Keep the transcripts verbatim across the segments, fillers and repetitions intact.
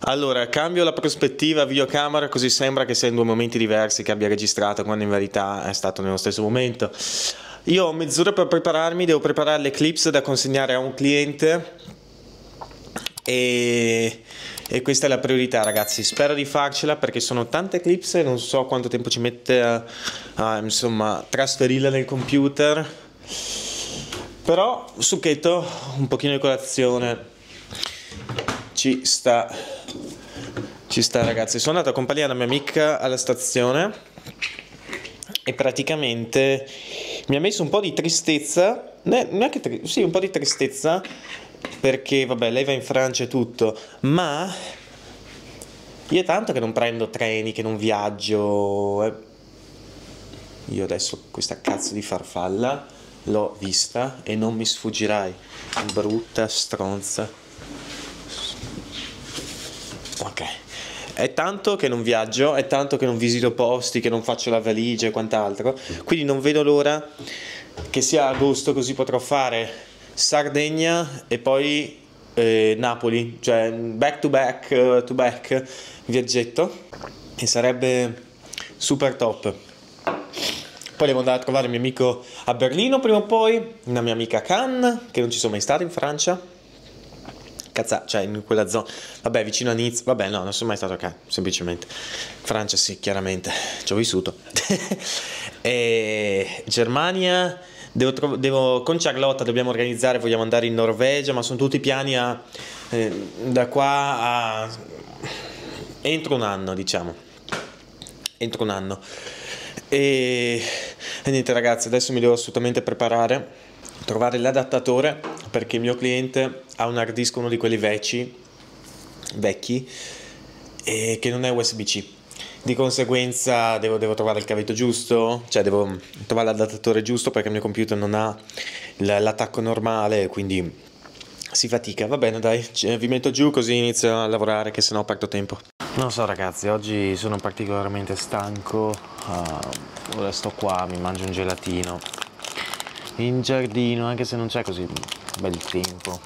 Allora, cambio la prospettiva videocamera così sembra che sia in due momenti diversi che abbia registrato, quando in verità è stato nello stesso momento. Io ho mezz'ora per prepararmi, devo preparare le clips da consegnare a un cliente e, e questa è la priorità, ragazzi. Spero di farcela perché sono tante clips e non so quanto tempo ci mette a, a insomma, trasferirla nel computer. Però, succhetto, un pochino di colazione ci sta. Ci sta, ragazzi. Sono andato a accompagnare la mia amica alla stazione e praticamente mi ha messo un po' di tristezza, neanche tri- sì, un po' di tristezza perché vabbè, lei va in Francia e tutto, ma io è tanto che non prendo treni, che non viaggio. Eh. Io adesso questa cazzo di farfalla l'ho vista e non mi sfuggirai, brutta stronza. Ok. È tanto che non viaggio, è tanto che non visito posti, che non faccio la valigia e quant'altro, quindi non vedo l'ora che sia agosto così potrò fare Sardegna e poi eh, Napoli, cioè back to back uh, to back viaggetto, e sarebbe super top. Poi devo andare a trovare il mio amico a Berlino prima o poi, una mia amica a Cannes, che non ci sono mai stato in Francia. Cazza, cioè in quella zona, vabbè, vicino a Nizza, vabbè, no, non sono mai stato a Cannes, semplicemente. Francia sì, chiaramente, ci ho vissuto. E Germania, devo, tro- devo con Charlotta dobbiamo organizzare, vogliamo andare in Norvegia, ma sono tutti piani a, eh, da qua a entro un anno, diciamo, entro un anno. E, e niente, ragazzi, adesso mi devo assolutamente preparare, trovare l'adattatore, perché il mio cliente ha un hard disk, uno di quelli vecchi, vecchi e che non è U S B C. Di conseguenza devo, devo trovare il cavetto giusto, cioè devo trovare l'adattatore giusto perché il mio computer non ha l'attacco normale, quindi si fatica. Va bene, dai, vi metto giù così inizio a lavorare, che sennò perdo tempo. Non so, ragazzi, oggi sono particolarmente stanco, uh, ora sto qua, mi mangio un gelatino in giardino, anche se non c'è così bel tempo,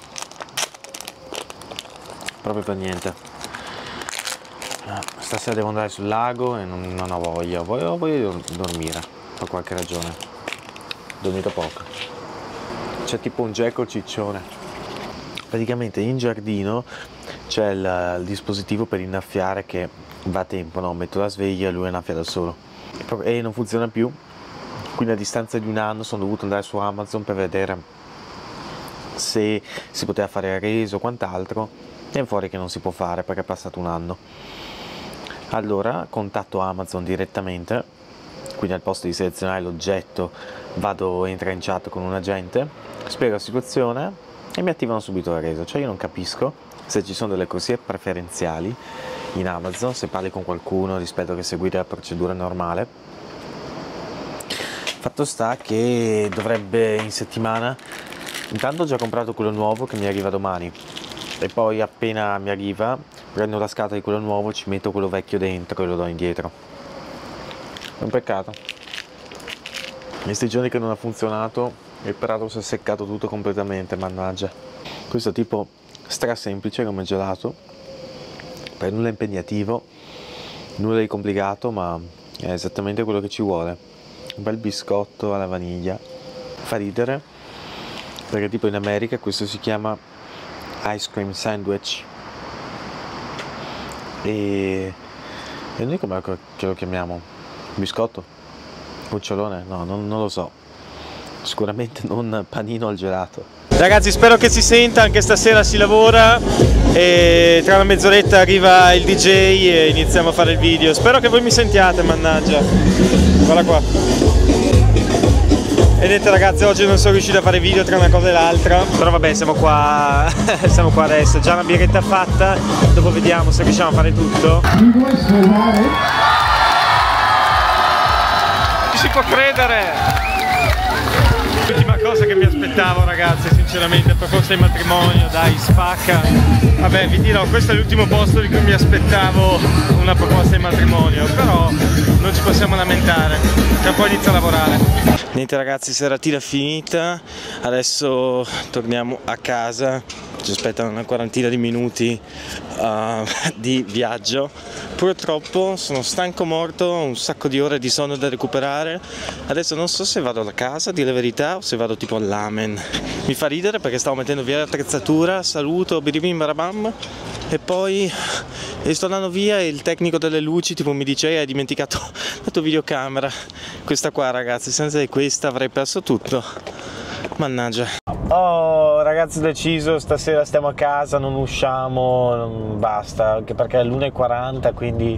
proprio per niente. Stasera devo andare sul lago e non, non ho voglia, voglio, voglio dormire per qualche ragione, ho dormito poco. C'è tipo un gecko ciccione, praticamente in giardino c'è il, il dispositivo per innaffiare che va a tempo, no? Metto la sveglia e lui innaffia da solo e non funziona più. Quindi a distanza di un anno sono dovuto andare su Amazon per vedere se si poteva fare il reso o quant'altro, e è fuori che non si può fare perché è passato un anno. Allora contatto Amazon direttamente, quindi al posto di selezionare l'oggetto vado, entro in chat con un agente, spiego la situazione e mi attivano subito il reso. Cioè io non capisco se ci sono delle corsie preferenziali in Amazon, se parli con qualcuno rispetto che seguire la procedura normale. Fatto sta che dovrebbe in settimana, intanto ho già comprato quello nuovo che mi arriva domani, e poi appena mi arriva prendo la scatola di quello nuovo, ci metto quello vecchio dentro e lo do indietro. È un peccato. In questi giorni che non ha funzionato il prato si è seccato tutto completamente, mannaggia. Questo è tipo stra semplice come gelato, per nulla impegnativo, nulla di complicato, ma è esattamente quello che ci vuole. Un bel biscotto alla vaniglia, fa ridere perché tipo in America questo si chiama ice cream sandwich e, e noi come che lo chiamiamo? Biscotto? Cucciolone? No, non, non lo so, sicuramente non panino al gelato. Ragazzi, spero che si senta, anche stasera si lavora e tra una mezz'oretta arriva il D J e iniziamo a fare il video. Spero che voi mi sentiate, mannaggia. Guarda qua. E niente, ragazzi, oggi non sono riuscito a fare video tra una cosa e l'altra, però vabbè, siamo qua siamo qua adesso, già una birretta fatta, dopo vediamo se riusciamo a fare tutto. Ci si può credere! L'ultima cosa che mi aspettavo, ragazzi, sinceramente, proposta di matrimonio, dai, spacca. Vabbè, vi dirò, questo è l'ultimo posto di cui mi aspettavo una proposta di matrimonio, però non ci possiamo lamentare, tra poi inizio a lavorare. Niente, ragazzi, seratina finita, adesso torniamo a casa ci aspettano una quarantina di minuti uh, di viaggio. Purtroppo sono stanco morto, ho un sacco di ore di sonno da recuperare. Adesso non so se vado a casa, a dire la verità, o se vado tipo all'amen. Mi fa ridere perché stavo mettendo via l'attrezzatura, saluto, biribim barabam, e poi e sto andando via e il tecnico delle luci tipo mi dice: hai dimenticato la tua videocamera. Questa qua, ragazzi, senza di questa avrei perso tutto. Mannaggia. Oh ragazzi, ho deciso, stasera stiamo a casa, non usciamo, non basta, anche perché è l'una e quaranta, quindi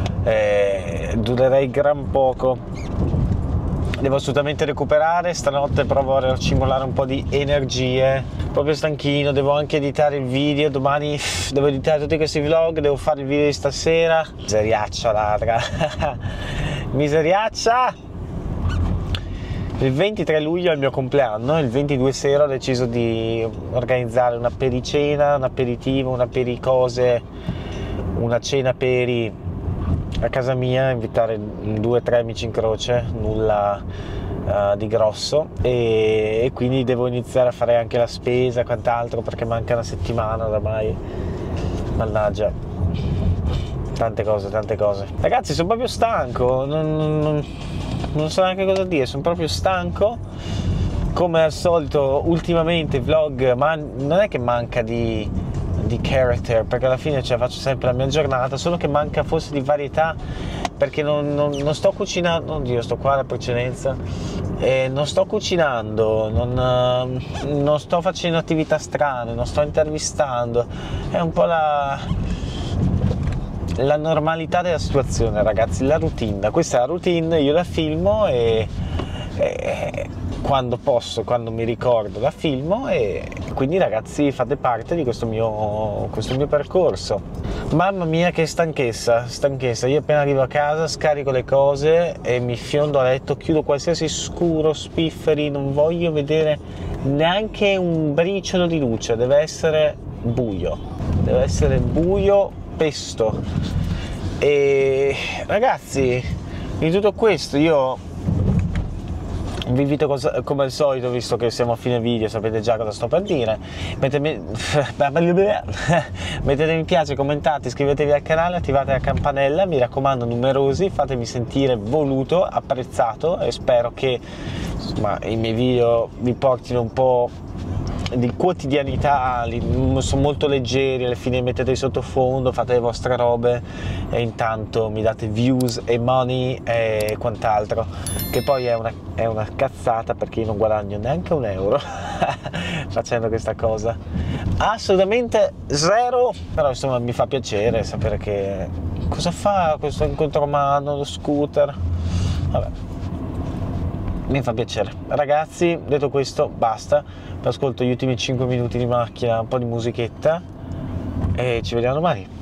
eh, durerei gran poco. Devo assolutamente recuperare, stanotte provo a racimolare un po' di energie, proprio stanchino, devo anche editare il video, domani devo editare tutti questi vlog, devo fare il video di stasera. Miseriaccia ladra, miseriaccia! Il ventitré luglio è il mio compleanno, il ventidue sera ho deciso di organizzare una pericena, un aperitivo, una pericose, una cena peri a casa mia, invitare due o tre amici in croce, nulla uh, di grosso, e, e quindi devo iniziare a fare anche la spesa e quant'altro perché manca una settimana oramai, mannaggia, tante cose, tante cose. Ragazzi, sono proprio stanco, non... non non so neanche cosa dire, sono proprio stanco. Come al solito ultimamente vlog, ma non è che manca di, di character, perché alla fine cioè, faccio sempre la mia giornata, solo che manca forse di varietà, perché non, non, non sto cucinando, oddio sto qua alla precedenza, eh, non sto cucinando, non, non sto facendo attività strane, non sto intervistando, è un po' la... la normalità della situazione, ragazzi, la routine. Questa è la routine, io la filmo e, e quando posso, quando mi ricordo la filmo, e quindi ragazzi fate parte di questo mio, questo mio percorso. Mamma mia che stanchezza, stanchezza, io appena arrivo a casa scarico le cose e mi fiondo a letto, chiudo qualsiasi scuro, spifferi, non voglio vedere neanche un briciolo di luce, deve essere buio, deve essere buio pesto. E ragazzi, in tutto questo io vi invito cosa, come al solito, visto che siamo a fine video, sapete già cosa sto per dire, mettete, mettete mi piace, commentate, iscrivetevi al canale, attivate la campanella, mi raccomando numerosi, fatemi sentire voluto, apprezzato, e spero che insomma, i miei video vi portino un po' di quotidianità, sono molto leggeri, alla fine mettete in sottofondo, fate le vostre robe e intanto mi date views e money e quant'altro, che poi è una, è una cazzata perché io non guadagno neanche un euro facendo questa cosa, assolutamente zero, però insomma mi fa piacere sapere che cosa fa questo incontro umano, lo scooter, vabbè. Mi fa piacere. Ragazzi, detto questo, basta. Ascolto gli ultimi cinque minuti di macchina, un po' di musichetta e ci vediamo domani.